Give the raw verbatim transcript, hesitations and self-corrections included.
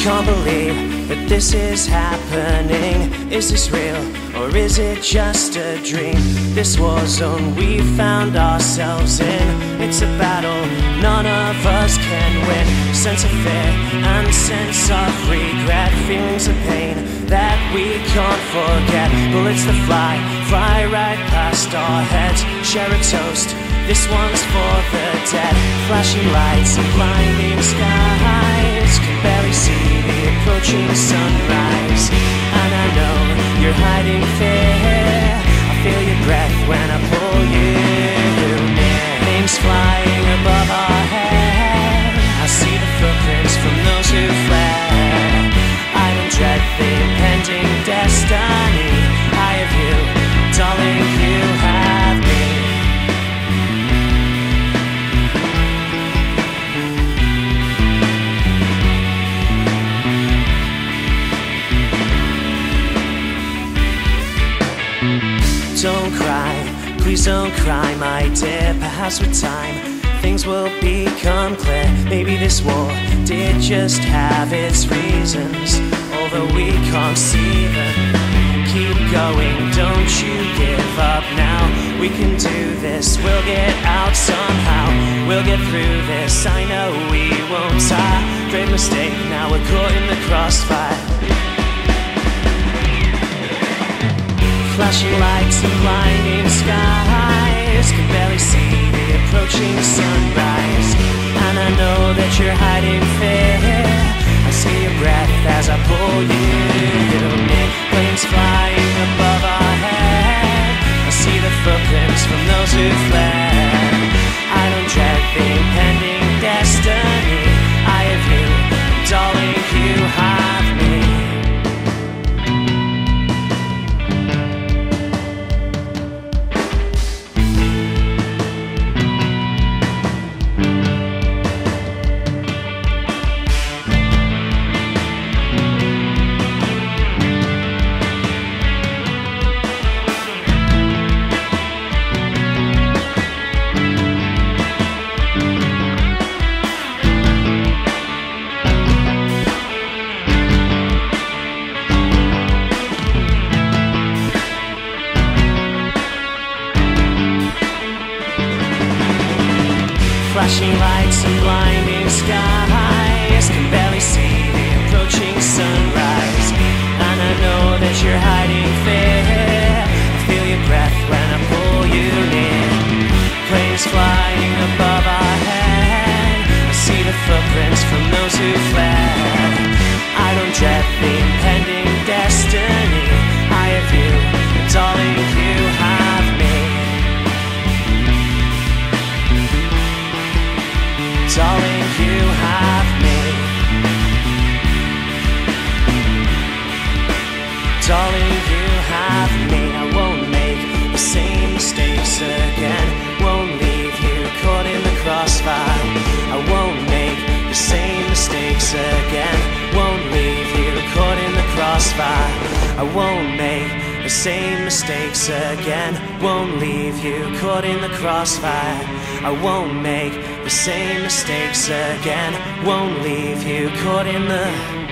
Can't believe that this is happening. Is this real or is it just a dream? This war zone we found ourselves in, it's a battle none of us can win. Sense of fear and sense of regret, feelings of pain that we can't forget. Bullets that fly, fly right past our heads. Share a toast, this one's for the dead. Flashing lights and blinding skies, can barely see the approaching sunrise. And I know you're hiding fear, I feel your breath when I pull you near. Names flying above our head, I see the footprints from those who fled. I don't dread the impending destiny. I have you, darling, you have me. Don't cry, please don't cry, my dear. Perhaps with time, things will become clear. Maybe this war did just have its reasons, although we can't see them. Keep going, don't you give up now. We can do this, we'll get out somehow. We'll get through this, I know we won't tire. Great mistake, now we're caught in the crossfire. Flashing lights and blinding skies, can barely see the approaching sunrise. And I know that you're hiding fear, I see your breath as I pull you near. Planes flying above our head, I see the footprints from those who fled. I don't dread the impending destiny. I have you, darling, you have me. Flashing lights and blinding skies, can barely see the approaching sunrise. And I know that you're hiding fear, I feel your breath when I pull you near. Planes flying above our head, I see the footprints from those who fled. I don't dread the impending destiny. I have you, darling, you have me. Darling, you have me. Darling, you have me. I won't make the same mistakes again. Won't leave you caught in the crossfire. I won't make the same mistakes again. Won't leave you caught in the crossfire. I won't make the same mistakes again. Won't leave you caught in the crossfire. I won't make the same mistakes again. Won't leave you caught in the